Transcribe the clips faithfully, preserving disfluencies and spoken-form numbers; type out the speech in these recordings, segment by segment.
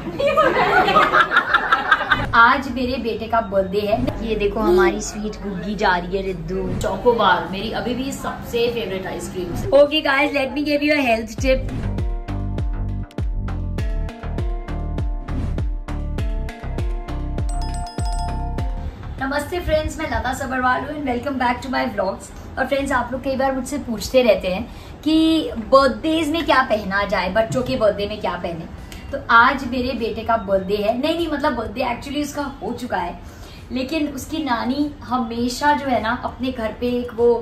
आज मेरे बेटे का बर्थडे है। ये देखो हमारी स्वीट गुग्गी जा रही है रिद्धू। चोकोबार मेरी अभी भी सबसे favourite ice cream. Okay guys, let me give you a health tip. नमस्ते फ्रेंड्स, मैं लता सबरवाल हूँ and welcome back to my vlogs. और फ्रेंड्स, आप लोग कई बार मुझसे पूछते रहते हैं कि बर्थडेज में क्या पहना जाए, बच्चों के बर्थडे में क्या पहने। तो आज मेरे बेटे का बर्थडे है। नहीं नहीं मतलब बर्थडे एक्चुअली उसका हो चुका है, लेकिन उसकी नानी हमेशा जो है ना अपने घर पे एक वो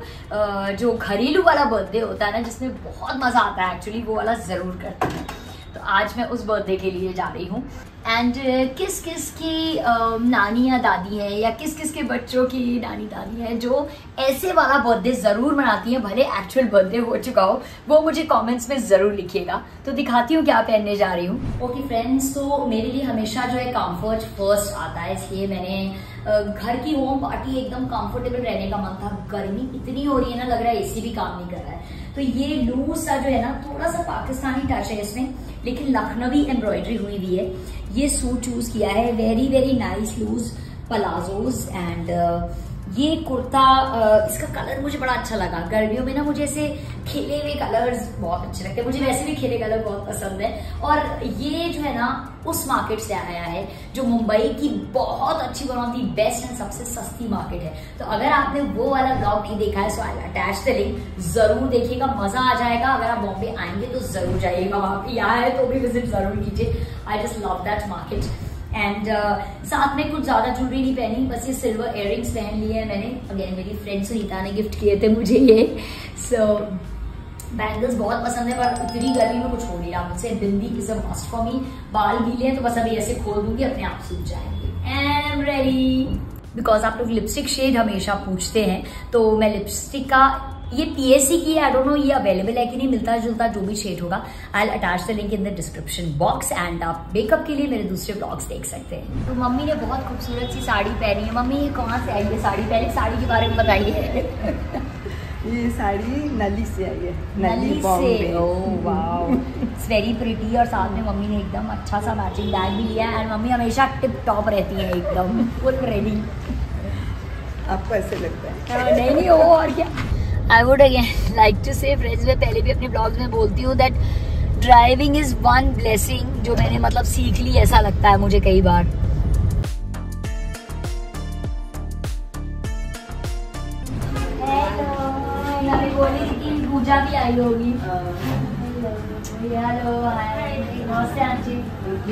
जो घरेलू वाला बर्थडे होता है ना, जिसमें बहुत मजा आता है एक्चुअली, वो वाला जरूर करती है। तो आज मैं उस बर्थडे के लिए जा रही हूँ एंड uh, किस किस की uh, नानी या दादी है या किस किस के बच्चों की नानी दादी है जो ऐसे वाला बर्थडे जरूर मनाती है, भले एक्चुअल बर्थडे हो चुका हो, वो मुझे कमेंट्स में जरूर लिखिएगा। तो दिखाती हूँ क्या पहनने जा रही हूँ। ओके फ्रेंड्स, तो मेरे लिए हमेशा जो है कंफर्ट फर्स्ट आता है, इसलिए मैंने घर की होम पार्टी एकदम कंफर्टेबल रहने का मन था। गर्मी इतनी हो रही है ना, लग रहा है एसी भी काम नहीं कर रहा है। तो ये लूज सा जो है ना, थोड़ा सा पाकिस्तानी टच है इसमें, लेकिन लखनवी एम्ब्रॉयडरी हुई हुई है। ये सूट चूज किया है, very very nice loose palazzos and ये कुर्ता। इसका कलर मुझे बड़ा अच्छा लगा। गर्मियों में ना मुझे ऐसे खिले हुए कलर्स बहुत अच्छे लगते हैं, मुझे वैसे भी खिले कलर बहुत पसंद है। और ये जो है ना उस मार्केट से आया है जो मुंबई की बहुत अच्छी, one of the best and सबसे सस्ती मार्केट है। तो अगर आपने वो वाला ब्लॉग नहीं देखा है, so I attach the link, जरूर देखिएगा, मजा आ जाएगा। अगर आप बॉम्बे आएंगे तो जरूर जाइएगा, वहां पे यहाँ है तो भी विजिट जरूर कीजिए। I just love that market. And uh, साथ में कुछ ज्यादा ज्वेलरी नहीं पहनी, बस ये सिल्वर इयररिंग्स पहन लिए हैं मैंने। अगेन मेरी फ्रेंड सुनीता ने गिफ्ट किए थे मुझे ये। सो so, बैंगल्स बहुत पसंद है, पर इतनी गर्मी में कुछ हो नहीं रहा मुझसे। Bindi is a must for me. बाल गीले हैं तो बस अभी ऐसे खोल दूंगी, अपने आप सूख जाएंगे। And I am ready. Because आप लोग लिपस्टिक शेड हमेशा पूछते हैं, तो मैं लिपस्टिक का ये पीएससी की है, आई डोंट नो ये अवेलेबल है कि नहीं, मिलता जुलता जो भी शेड होगा I will attach the link in the description box. And आप मेकअप के लिए मेरे दूसरे ब्लॉग्स देख सकते हैं। तो मम्मी ने बहुत खूबसूरत सी साड़ी पहनी है। मम्मी ये कहाँ से आई है साड़ी? पहले साड़ी के बारे में बताइए। ये साड़ी नली से आई है, नली से। Oh wow, it's very pretty. और साथ में मम्मी ने एकदम अच्छा सा मैचिंग बैग भी लिया है एंड मम्मी हमेशा टिप टॉप रहती है, एकदम फुल रेडी। आपको ऐसे लगता है? नहीं नहीं वो और क्या। I would again like to say friends, मैं पहले भी अपने ब्लॉग्स में बोलती हूँ that driving is one blessing, जो मैंने मतलब सीख ली, ऐसा लगता है मुझे कई बार। हेलो, बोली कि पूजा भी आई होगी। हेलो, नमस्ते आंटी।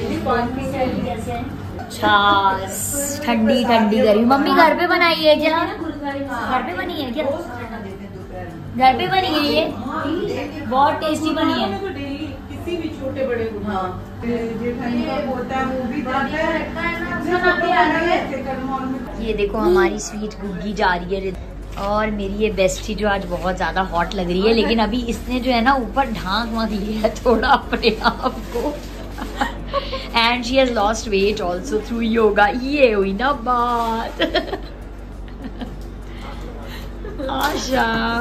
अच्छा, ठंडी ठंडी गर्मी। मम्मी घर पे बनाई है क्या? घर पे बनी है क्या? घर पे बनी है ये? बहुत टेस्टी बनी है। किसी भी छोटे बड़े होता है वो भी ये देखो हमारी स्वीट गुग्गी जा रही है और मेरी ये बेस्टी जो आज बहुत ज्यादा हॉट लग रही है, लेकिन अभी इसने जो है ना ऊपर ढांक मत लिया है थोड़ा अपने आप को। And she has lost weight also through yoga. ये हुई ना बात। आशा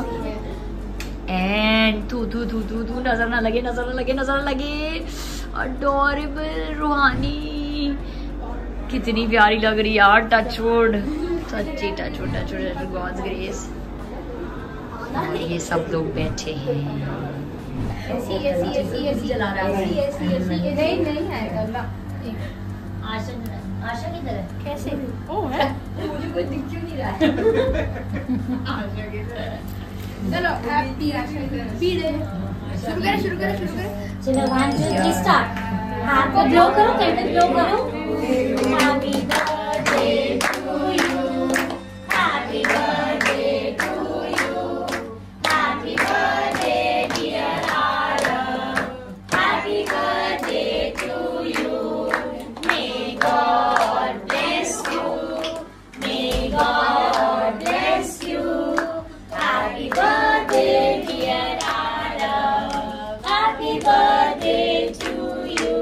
एंड तू तू तू तू तू नजर ना लगे, नजर ना लगे, नजर ना लगे। अडोरेबल रूहानी, कितनी प्यारी लग रही है यार। टचवुड, सच्ची टचवुड, टचवुड, गॉड्स ग्रेस। और ये सब लोग बैठे हैं। ऐसी ऐसी ऐसी ऐसी चला रहा है। ऐसी ऐसी ऐसी नहीं नहीं आएगा। आशा आशा किधर है? कैसे? ओ है, मुझे कोई दिख क्यों नहीं रहा है? आशा किधर है? चलो हैप्पी आशा पीड़े शुरू करें शुरू करें शुरू करें। चलो वन टू थ्री स्टार्ट। हाथ को ब्लो करो, कैंडल ब्लो करो। Happy birthday to you, happy birthday to you, happy birthday dear Aarav, happy birthday to you. May God bless you, may God bless you. Happy birthday dear Arav, happy birthday to you.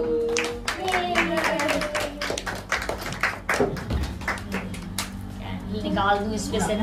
निकाल दूं इसमें से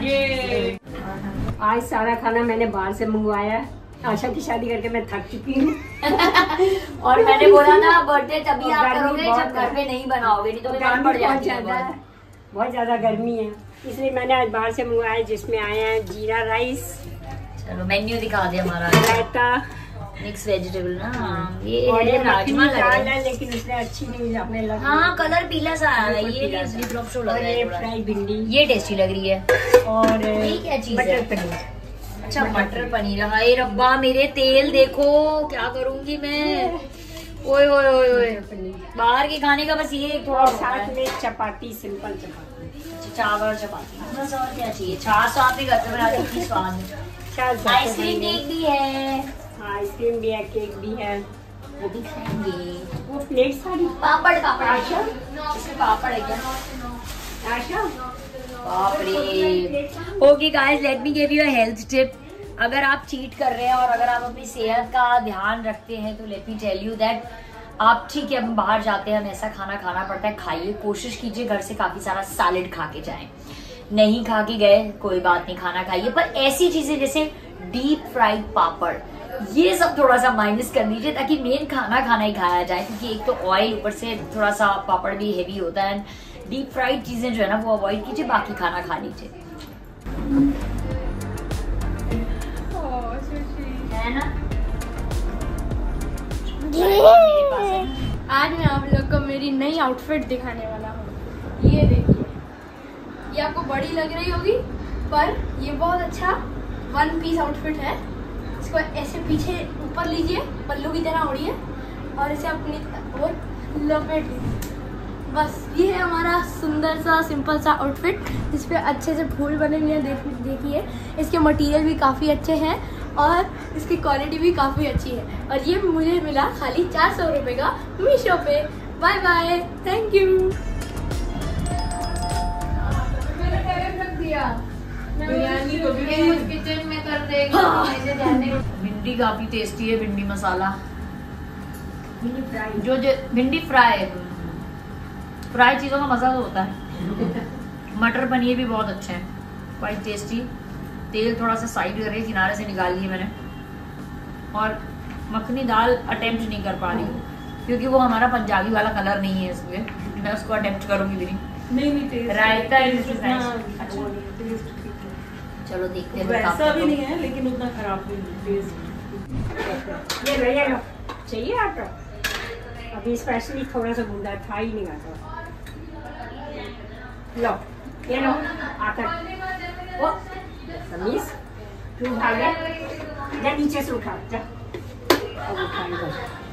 ना। आज सारा खाना मैंने बाहर से मंगवाया। आशा की शादी करके मैं थक चुकी हूँ। और मैंने बोला था बर्थडे तभी आप करोगे जब घर पे नहीं बनाओगे, नहीं तो बीमार पड़ जाती है। बहुत ज्यादा गर्मी है, इसलिए मैंने आज बाहर से मंगवाया, जिसमें आया है जीरा राइस। चलो मेन्यू दिखा दे हमारा। रायता, मिक्स वेजिटेबल ना, ये और ये राजमा लग रहा है, लेकिन उसने अच्छी नहीं अपने लगा। हाँ कलर पीला सा आया है, ये ब्लॉक शो लग रहा है। फ्राई भिंडी, ये टेस्टी लग रही है। और ये क्या चीज है? मटर पनीर। अच्छा मटर पनीर। हाय रब्बा मेरे तेल देखो, क्या करूंगी मैं। ओए ओए ओए ओए, बाहर के खाने का बस ये थोड़ा साथ में चपाती, सिंपल चपाती, चावल चपाती, बस और क्या चाहिए। छाछ तो आपने घर पे बनाती थी, स्वाद। आइसक्रीम केक भी है, आइसक्रीम भी है, केक भी है, वो भी खाएंगे। वो प्लेट सारी। पापड़ पापड़ आशा, इसमें पापड़ है क्या आशा? बाप रे। Okay guys, let me give you a health tip. अगर आप चीट कर रहे हैं और अगर आप अपनी सेहत का ध्यान रखते हैं तो let me tell you that आप, ठीक है हम बाहर जाते हैं, हमें ऐसा खाना खाना पड़ता है, खाइए, कोशिश कीजिए घर से काफी सारा सैलेड खा के जाएं। नहीं खा के गए कोई बात नहीं, खाना खाइए, पर ऐसी चीजें जैसे डीप फ्राइड पापड़, ये सब थोड़ा सा माइनस कर लीजिए ताकि मेन खाना खाना ही खाया जाए, क्योंकि एक तो ऑयल, ऊपर से थोड़ा सा पापड़ भी हेवी होता है। डीप फ्राइड चीजें जो है ना वो अवॉइड कीजिए, बाकी खाना खा लीजिए, है ना। आज मैं आप लोग को मेरी नई आउटफिट दिखाने वाला हूँ। ये देखिए, ये आपको बड़ी लग रही होगी पर ये बहुत अच्छा वन पीस आउटफिट है। इसको ऐसे पीछे ऊपर लीजिए, पल्लू की तरह ओढ़िए और इसे अपनी और लपेट लीजिए। बस ये है हमारा सुंदर सा सिंपल सा आउटफिट, जिसपे अच्छे से फूल बने हुए हैं। देख देखिए, इसके मटेरियल भी काफ़ी अच्छे हैं और इसकी क्वालिटी भी काफ़ी अच्छी है। और ये मुझे मिला खाली चार सौ रुपये का मीशो पे। Bye bye, thank you. Biryani को भी किचन में कर देगा। भिंडी काफी टेस्टी है, भिंडी मसाला, जो जो भिंडी फ्राई, फ्राई चीजों का मजा तो होता है। मटर पनीर भी बहुत अच्छे हैं, क्वाइट टेस्टी। तेल थोड़ा सा साइड करके किनारे से निकाल लिया मैंने। और मखनी दाल अटेम्प्ट नहीं कर पा रही हूँ क्योंकि वो हमारा पंजाबी वाला कलर नहीं है, इसलिए मैं उसको अटेम्प्ट करूंगी भी नहीं। नहीं रायता अच्छा, चलो देखते हैं। वैसा भी नहीं है लेकिन उतना खराब भी नहीं। ये भैया लो, चाहिए आटा? अभी स्पेशली थोड़ा सा गूंदा था ही नहीं आता। लो ये लो आटा। ओ समीस, तू उठा ले, जा नीचे से उठा, जा अब उठाएगा।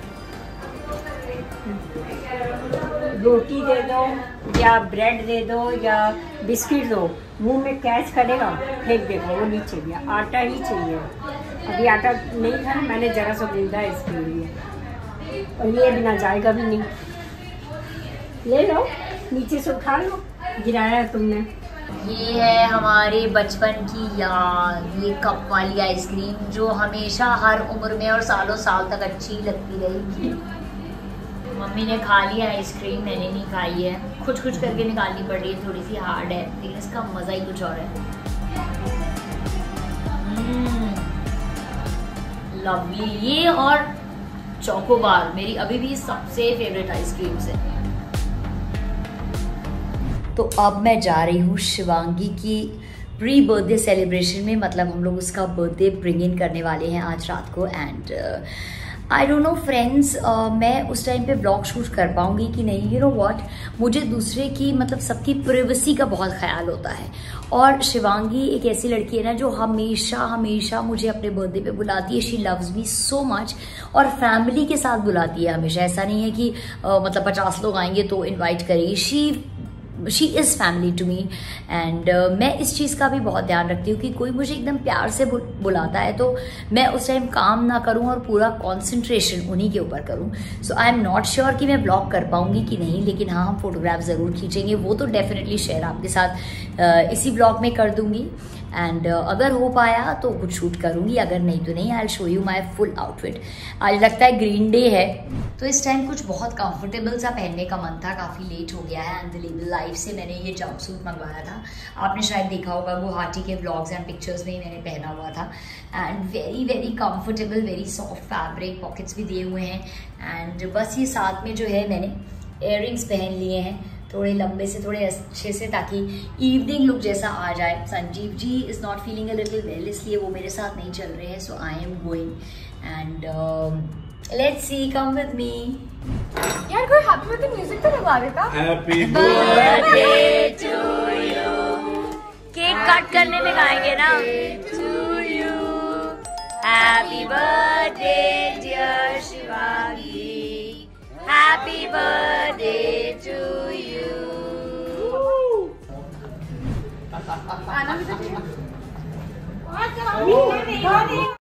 रोटी दे दो या ब्रेड दे दो या बिस्किट दो, मुंह में कैच करेगा, फेंक देगा, वो नहीं चाहिए, आटा ही चाहिए। अभी आटा नहीं था, मैंने जरा सा गूंदा है इसके लिए, और ये बिना जाएगा भी नहीं। ले लो, नीचे से उठा लो, गिराया है तुमने। ये है हमारे बचपन की याद, ये कप वाली आइसक्रीम जो हमेशा हर उम्र में और सालों साल तक अच्छी लगती रहेगी। मम्मी ने खा लिया आइसक्रीम, मैंने नहीं खाई है, कुछ कुछ करके निकालनी पड़ रही है, थोड़ी सी हार्ड है लेकिन इसका मजा ही कुछ और है। लवली, ये और चोकोबार मेरी अभी भी सबसे फेवरेट आइसक्रीम्स है। तो अब मैं जा रही हूँ शिवांगी की प्री बर्थडे सेलिब्रेशन में, मतलब हम लोग उसका बर्थडे ब्रिंग इन करने वाले हैं आज रात को। And I don't know friends, मैं उस टाइम पे ब्लॉग शूट कर पाऊंगी कि नहीं। यू नो व्हाट, मुझे दूसरे की, मतलब सबकी प्राइवेसी का बहुत ख्याल होता है। और शिवांगी एक ऐसी लड़की है ना जो हमेशा हमेशा मुझे अपने बर्थडे पे बुलाती है। She loves me so much, और फैमिली के साथ बुलाती है हमेशा। ऐसा नहीं है कि uh, मतलब पचास लोग आएंगे तो इन्वाइट करेगी। She she is family to me. And मैं इस चीज़ का भी बहुत ध्यान रखती हूँ कि कोई मुझे एकदम प्यार से बुलाता है तो मैं उस टाइम काम ना करूँ और पूरा कॉन्सेंट्रेशन उन्हीं के ऊपर करूँ। So I am not sure कि मैं ब्लॉग कर पाऊँगी कि नहीं, लेकिन हाँ हम फोटोग्राफ ज़रूर खींचेंगे, वो तो डेफिनेटली शेयर आपके साथ uh, इसी ब्लॉग में कर दूँगी। एंड uh, अगर हो पाया तो कुछ शूट करूँगी, अगर नहीं तो नहीं। I will show you my full outfit. आज लगता है ग्रीन डे है, तो इस टाइम कुछ बहुत कंफर्टेबल सा पहनने का मन था। काफ़ी लेट हो गया है एंड द लाइफ से मैंने ये जंप सूट मंगवाया था, आपने शायद देखा होगा गुवाहाटी के व्लॉग्स एंड पिक्चर्स में ही मैंने पहना हुआ था। And very very comfortable, very soft fabric, pockets भी दिए हुए हैं। एंड बस ये साथ में जो है मैंने इयररिंग्स पहन लिए हैं, थोड़े लंबे से, थोड़े अच्छे से, ताकि इवनिंग लुक जैसा आ जाए। Sanjeev ji is not feeling a little well, इसलिए वो मेरे साथ नहीं चल रहे हैं। So I am going and let's see, come with me. यार कोई हैप्पी बर्थडे म्यूजिक तो लगा देता। Happy birthday to you. Cake cut करने में गाएंगे ना। To you, happy birthday dear Shivangi, happy birthday to you. आना भी तो चाहिए।